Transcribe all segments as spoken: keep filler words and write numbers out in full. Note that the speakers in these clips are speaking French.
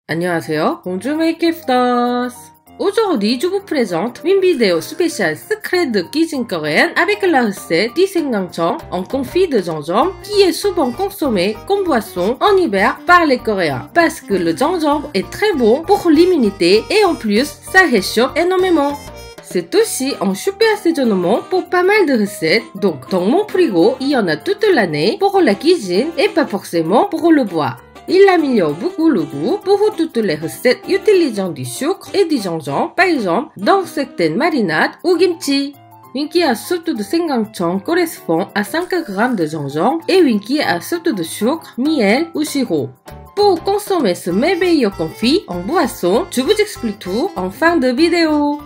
안녕하세요, Bonjour mes keftas. Aujourd'hui, je vous présente une vidéo spéciale secret de cuisine coréenne avec la recette du sengangcheon en confit de gingembre qui est souvent consommé comme boisson en hiver par les Coréens parce que le gingembre est très bon pour l'immunité et en plus, ça réchauffe énormément. C'est aussi un super assaisonnement pour pas mal de recettes, donc dans mon frigo, il y en a toute l'année pour la cuisine et pas forcément pour le bois. Il améliore beaucoup le goût pour toutes les recettes utilisant du sucre et du gingembre, par exemple dans certaines marinades ou kimchi. Winky à soupe de sengangcheon correspond à cinq grammes de gingembre et Winky à soupe de sucre, miel ou sirop. Pour consommer ce merveilleux confit en boisson, je vous explique tout en fin de vidéo.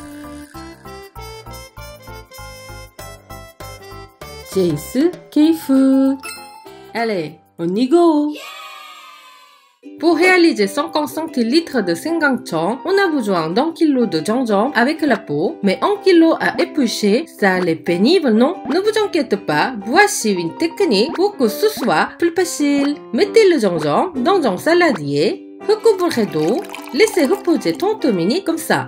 Jace K-Food. Allez, on y go! Pour réaliser cinquante centilitres de sengangcheon, on a besoin d'un kilo de gingembre avec la peau, mais un kilo à éplucher, ça l'est pénible, non? Ne vous inquiétez pas, voici une technique pour que ce soit plus facile. Mettez le gingembre dans un saladier, recouvrez d'eau, laissez reposer trente minutes comme ça.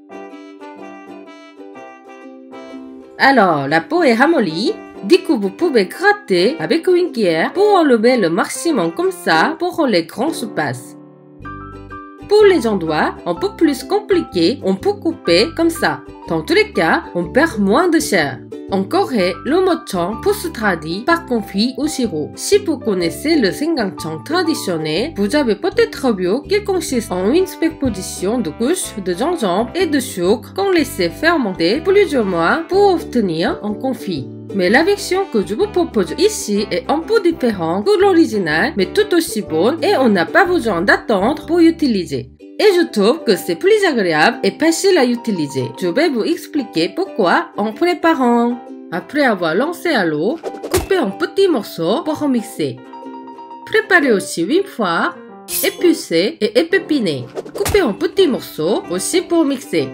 Alors, la peau est ramollie. Du coup, vous pouvez gratter avec une cuillère pour enlever le maximum comme ça pour les grands surfaces. Pour les endroits un peu plus compliqués, on peut couper comme ça. Dans tous les cas, on perd moins de chair. En Corée, le mot chon peut se traduire par confit ou sirop. Si vous connaissez le sengangcheon traditionnel, vous avez peut-être vu qu'il consiste en une superposition de couches de gingembre et de sucre qu'on laisse fermenter plusieurs mois pour obtenir un confit. Mais la version que je vous propose ici est un peu différente que l'original, mais tout aussi bonne et on n'a pas besoin d'attendre pour l'utiliser. Et je trouve que c'est plus agréable et facile à utiliser. Je vais vous expliquer pourquoi en préparant. Après avoir lancé à l'eau, coupez en petits morceaux pour mixer. Préparez aussi une fois, épluchez et épépinez. Coupez en petits morceaux aussi pour mixer.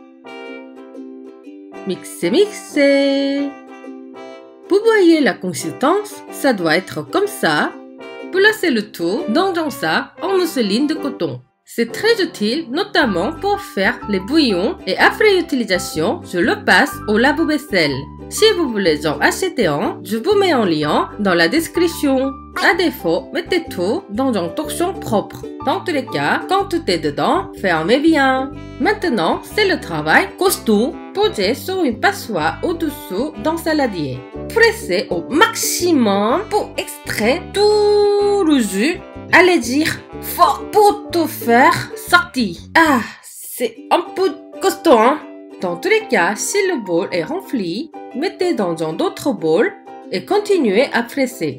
Mixez, mixez. Vous voyez la consistance, ça doit être comme ça. Placez le tout dans un sac en mousseline de coton. C'est très utile, notamment pour faire les bouillons et après utilisation, je le passe au lave-vaisselle. Si vous voulez en acheter un, je vous mets un lien dans la description. À défaut, mettez tout dans un torchon propre. Dans tous les cas, quand tout est dedans, fermez bien. Maintenant, c'est le travail costaud. Posez sur une passoire au-dessous d'un saladier. Pressez au maximum pour extraire tout le jus. Allez dire fort pour tout faire sortir. Ah, c'est un peu costaud, hein? Dans tous les cas, si le bol est rempli, mettez dans un autre bol et continuez à presser.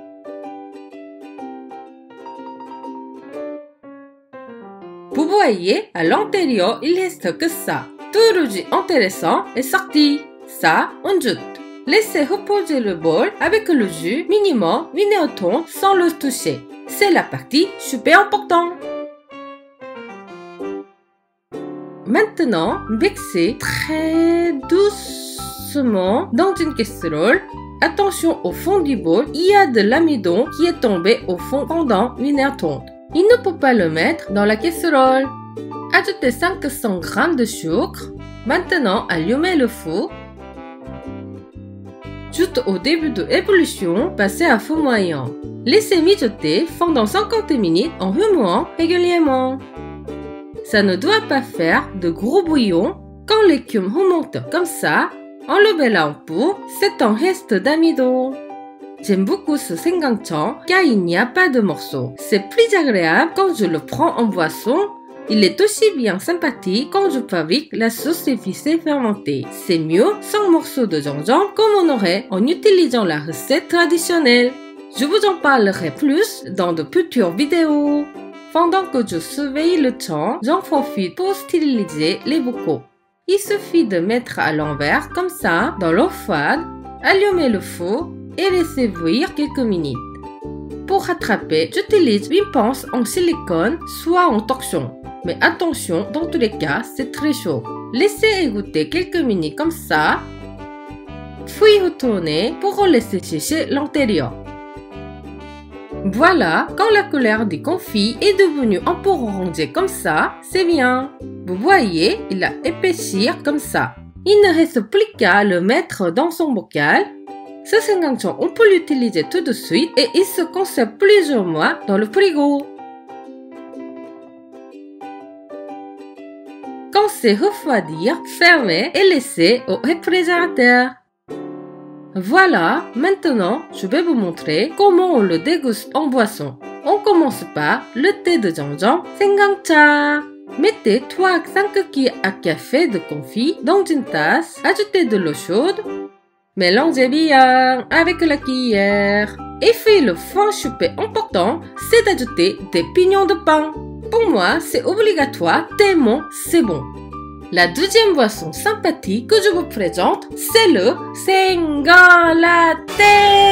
Vous voyez, à l'intérieur, il reste que ça. Tout le jus intéressant est sorti. Ça, on jette. Laissez reposer le bol avec le jus minimum une heure trente sans le toucher. C'est la partie super importante. Maintenant, mixez très doucement dans une casserole. Attention au fond du bol, il y a de l'amidon qui est tombé au fond pendant une heure trente. Il ne peut pas le mettre dans la casserole. Ajoutez cinq cents grammes de sucre. Maintenant, allumez le four. Juste au début de l'ébullition, passez à feu moyen. Laissez mijoter pendant cinquante minutes en remuant régulièrement. Ça ne doit pas faire de gros bouillons. Quand l'écume remonte comme ça, enlevez-la un peu, c'est un reste d'amidon. J'aime beaucoup ce sengangcheon car il n'y a pas de morceaux. C'est plus agréable quand je le prends en boisson. Il est aussi bien sympathique quand je fabrique la sauce épicée fermentée. C'est mieux sans morceaux de gingembre comme on aurait en utilisant la recette traditionnelle. Je vous en parlerai plus dans de futures vidéos. Pendant que je surveille le temps, j'en profite pour styliser les bocaux. Il suffit de mettre à l'envers comme ça dans l'eau froide, allumer le four et laisser bouillir quelques minutes. Pour rattraper, j'utilise une pince en silicone, soit en torsion. Mais attention, dans tous les cas, c'est très chaud. Laissez égoutter quelques minutes comme ça, puis retournez pour laisser sécher l'intérieur. Voilà, quand la couleur du confit est devenue un peu orangée comme ça, c'est bien. Vous voyez, il a épaissi comme ça. Il ne reste plus qu'à le mettre dans son bocal. Ce 생강청, on peut l'utiliser tout de suite et il se conserve plusieurs mois dans le frigo. Quand c'est refroidir, fermez et laissez au réfrigérateur. Voilà, maintenant je vais vous montrer comment on le déguste en boisson. On commence par le thé de gingembre 생강차. Mettez trois à cinq cuillères à café de confit dans une tasse, ajoutez de l'eau chaude, mélangez bien avec la cuillère. Et puis le point choupe important, c'est d'ajouter des pignons de pain. Pour moi, c'est obligatoire tellement c'est bon. La deuxième boisson sympathique que je vous présente, c'est le 생강 latte.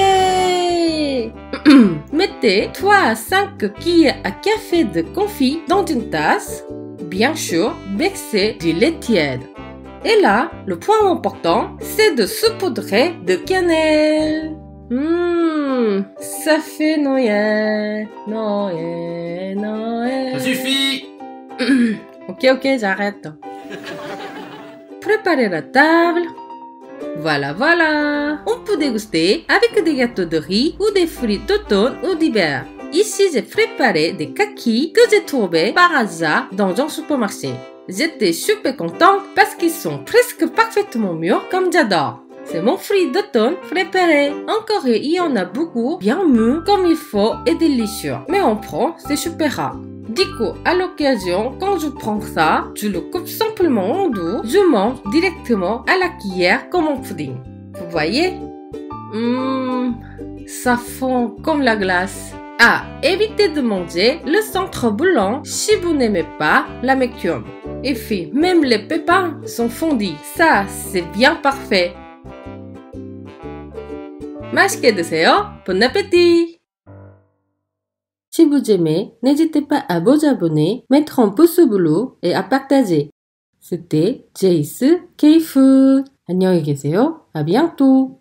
Mettez trois à cinq cuillères à café de confit dans une tasse. Bien sûr, mixez du lait tiède. Et là, le point important, c'est de saupoudrer de cannelle. Mmh, ça fait Noël, Noël, Noël. Ça suffit. Ok, ok, j'arrête. Préparez la table. Voilà, voilà. On peut déguster avec des gâteaux de riz ou des fruits d'automne ou d'hiver. Ici, j'ai préparé des kakis que j'ai trouvés par hasard dans un supermarché. J'étais super contente parce qu'ils sont presque parfaitement mûrs comme j'adore. C'est mon fruit d'automne préféré. En Corée, il y en a beaucoup bien mûrs comme il faut et délicieux. Mais en France, c'est super rare. Du coup, à l'occasion, quand je prends ça, je le coupe simplement en deux. Je mange directement à la cuillère comme un pudding. Vous voyez? Mmh, ça fond comme la glace. Ah, évitez de manger le centre blanc si vous n'aimez pas l'amertume. Et puis, même les pépins sont fondus. Ça, c'est bien parfait. 맛있게 드세요. Bon appétit! Si vous aimez, n'hésitez pas à vous abonner, mettre un pouce bleu et à partager. C'était Jace K-Food. 안녕히 계세요. À bientôt.